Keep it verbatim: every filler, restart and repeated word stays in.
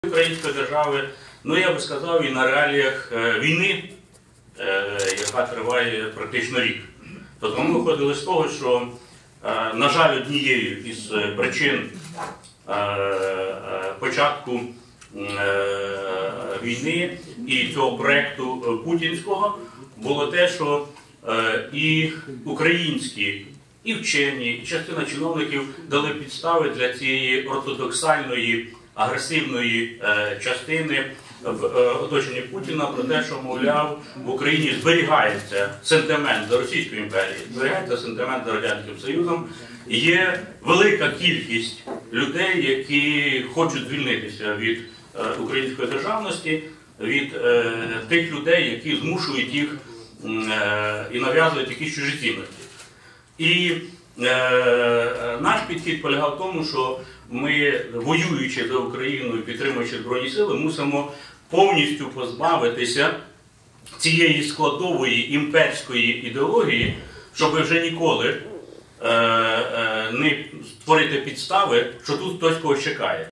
Української держави, ну я би сказав, і на реаліях війни, яка триває практично рік. Тобто ми виходили з того, що, на жаль, однією із причин початку війни і цього проєкту путінського було те, що і українські, і вчені, і частина чиновників дали підстави для цієї ортодоксальної, агресивної е, частини в е, оточенні Путіна про те, що, мовляв, в Україні зберігається сентимент до Російської імперії, зберігається сентимент до Радянським Союзом. Є велика кількість людей, які хочуть звільнитися від е, української державності, від е, тих людей, які змушують їх е, і нав'язують якісь чужі цінності. І е, наш підхід полягав в тому, що ми, воюючи за Україну і підтримуючи Збройні Сили, мусимо повністю позбавитися цієї складової імперської ідеології, щоб вже ніколи е, е, не створити підстави, що тут хтось когось чекає.